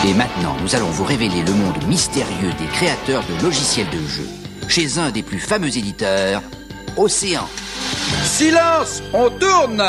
Et maintenant, nous allons vous révéler le monde mystérieux des créateurs de logiciels de jeu. Chez un des plus fameux éditeurs, Océan. Silence, on tourne!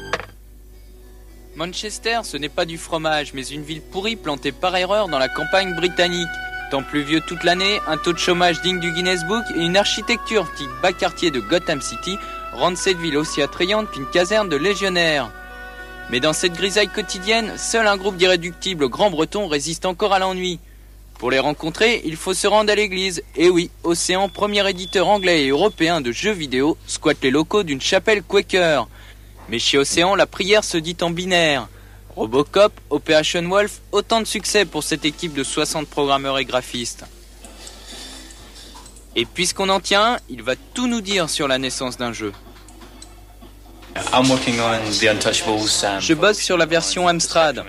Manchester, ce n'est pas du fromage, mais une ville pourrie plantée par erreur dans la campagne britannique. Temps pluvieux toute l'année, un taux de chômage digne du Guinness Book et une architecture type bas quartier de Gotham City rendent cette ville aussi attrayante qu'une caserne de légionnaires. Mais dans cette grisaille quotidienne, seul un groupe d'irréductibles grands bretons résiste encore à l'ennui. Pour les rencontrer, il faut se rendre à l'église. Et oui, Océan, premier éditeur anglais et européen de jeux vidéo, squatte les locaux d'une chapelle Quaker. Mais chez Océan, la prière se dit en binaire. Robocop, Operation Wolf, autant de succès pour cette équipe de 60 programmeurs et graphistes. Et puisqu'on en tient, il va tout nous dire sur la naissance d'un jeu. Je bosse sur la version Amstrad.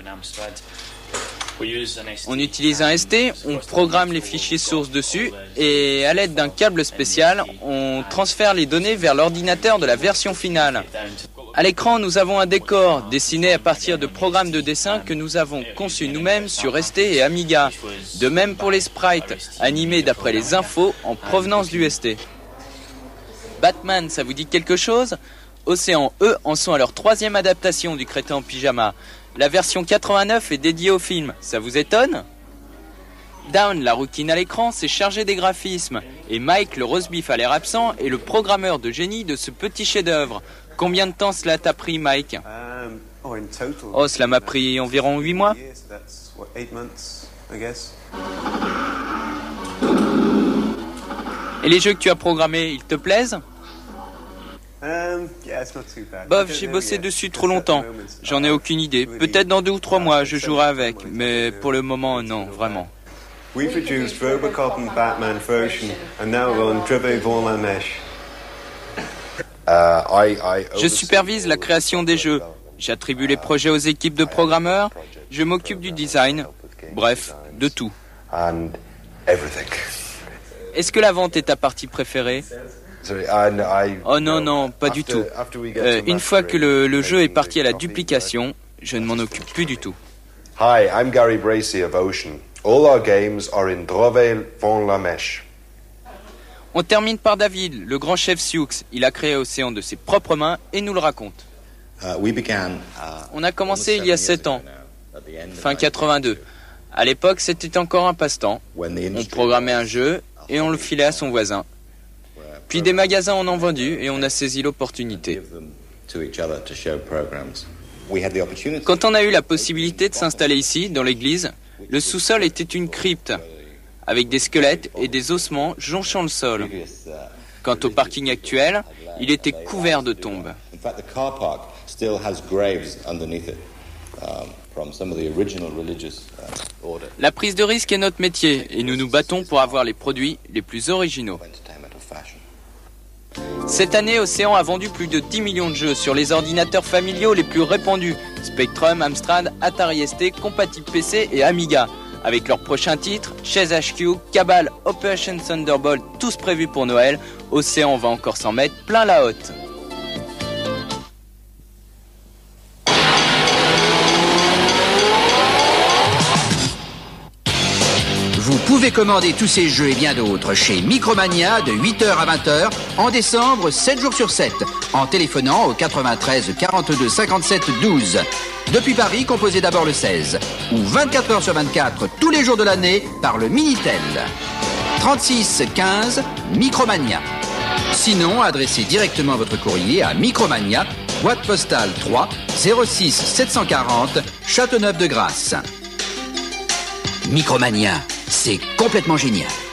On utilise un ST, on programme les fichiers sources dessus et à l'aide d'un câble spécial, on transfère les données vers l'ordinateur de la version finale. À l'écran, nous avons un décor dessiné à partir de programmes de dessin que nous avons conçus nous-mêmes sur ST et Amiga. De même pour les sprites, animés d'après les infos en provenance du ST. Batman, ça vous dit quelque chose ? Océan, eux, en sont à leur 3e adaptation du Crétin en pyjama. La version 89 est dédiée au film, ça vous étonne ? Down, la routine à l'écran, s'est chargé des graphismes. Et Mike, le roast-beef à l'air absent, est le programmeur de génie de ce petit chef-d'œuvre. Combien de temps cela t'a pris, Mike ? Oh, cela m'a pris environ 8 mois. Et les jeux que tu as programmés, ils te plaisent ? Bof, j'ai bossé dessus trop longtemps. J'en ai aucune idée. Peut-être dans 2 ou 3 mois, je jouerai avec. Mais pour le moment, non, vraiment. We produced Robocop and Batman version, and now we're on Drive Von La Mesh. Je supervise la création des jeux. J'attribue les projets aux équipes de programmeurs. Je m'occupe du design. Bref, de tout. Est-ce que la vente est ta partie préférée ? Oh non, non, pas du tout. Une fois que le jeu est parti à la duplication, je ne m'en occupe plus du tout. Hi, I'm Gary Bracey of Ocean. All our games are in Drove Von La Mesh. On termine par David, le grand chef Sioux. Il a créé Océan de ses propres mains et nous le raconte. On a commencé il y a 7 ans, fin 82. À l'époque, c'était encore un passe-temps. On programmait un jeu et on le filait à son voisin. Puis des magasins en ont vendu et on a saisi l'opportunité. Quand on a eu la possibilité de s'installer ici, dans l'église, le sous-sol était une crypte, avec des squelettes et des ossements jonchant le sol. Quant au parking actuel, il était couvert de tombes. La prise de risque est notre métier et nous nous battons pour avoir les produits les plus originaux. Cette année, Océan a vendu plus de 10 millions de jeux sur les ordinateurs familiaux les plus répandus. Spectrum, Amstrad, Atari ST, compatible PC et Amiga. Avec leurs prochains titres, Chess HQ, Cabal, Operation Thunderbolt, tous prévus pour Noël, Océan va encore s'en mettre plein la hotte. Vous pouvez commander tous ces jeux et bien d'autres chez Micromania de 8h à 20h en décembre, 7 jours sur 7, en téléphonant au 93 42 57 12. Depuis Paris, composez d'abord le 16, ou 24 heures sur 24, tous les jours de l'année, par le Minitel. 36 15 Micromania. Sinon, adressez directement votre courrier à Micromania, boîte postale 3 06 740 Châteauneuf-de-Grasse. Micromania, c'est complètement génial.